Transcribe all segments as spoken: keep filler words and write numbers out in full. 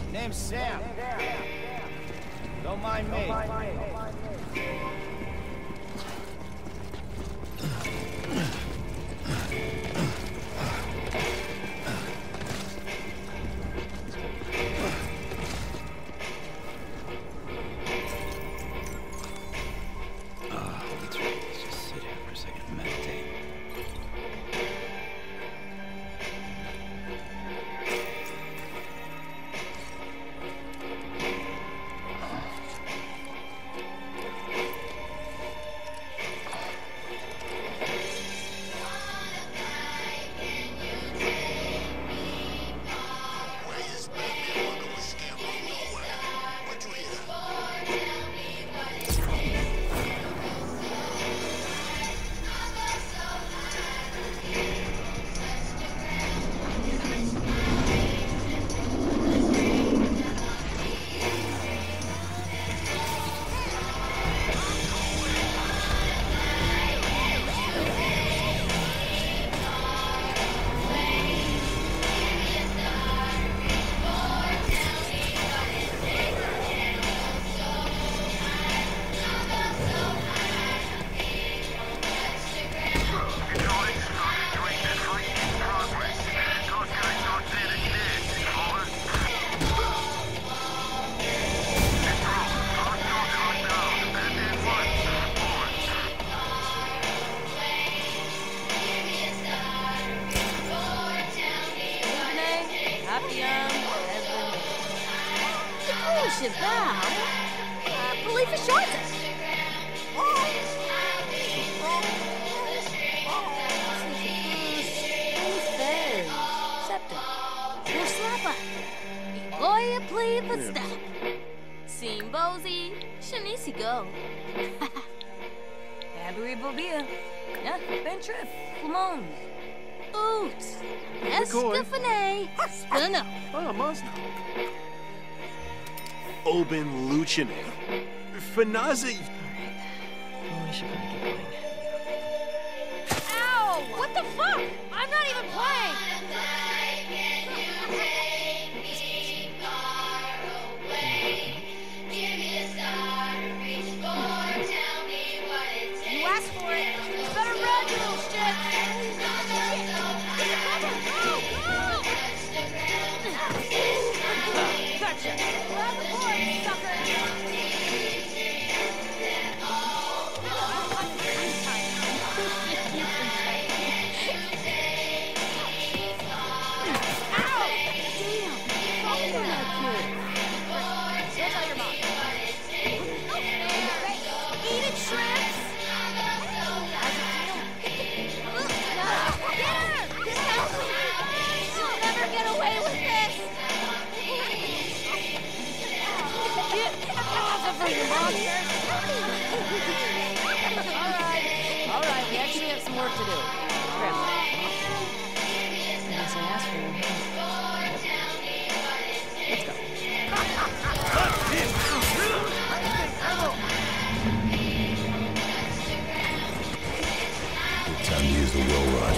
Name's Sam. Don't mind me. Oben Luciane. Fanazi. Well, we should probably get going. Ow! What the fuck? I'm not even playing! You asked for it. You better run, you little shit! Gotcha! Grab the board, sucker! Alright, we actually have some work to do. Grim. I guess I asked for your help. Let's go. Time to use the will run.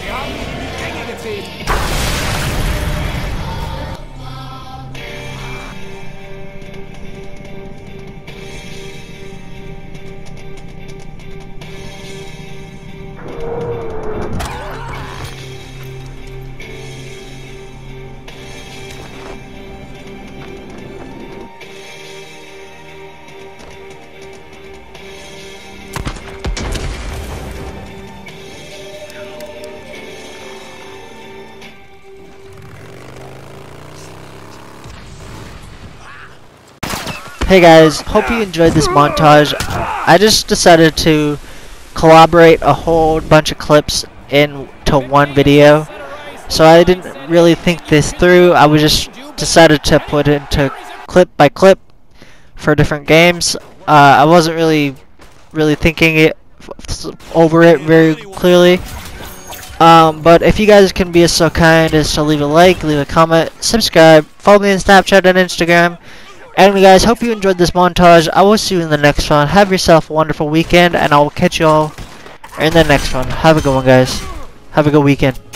Hey guys, hope you enjoyed this montage. I just decided to collaborate a whole bunch of clips into one video. So I didn't really think this through. I was just decided to put it into clip by clip for different games. Uh, I wasn't really really thinking it over it very clearly. Um, but if you guys can be so kind as to leave a like, leave a comment, subscribe, follow me on Snapchat and Instagram. Anyway guys, hope you enjoyed this montage. I will see you in the next one. Have yourself a wonderful weekend, and I will catch you all in the next one. Have a good one guys. Have a good weekend.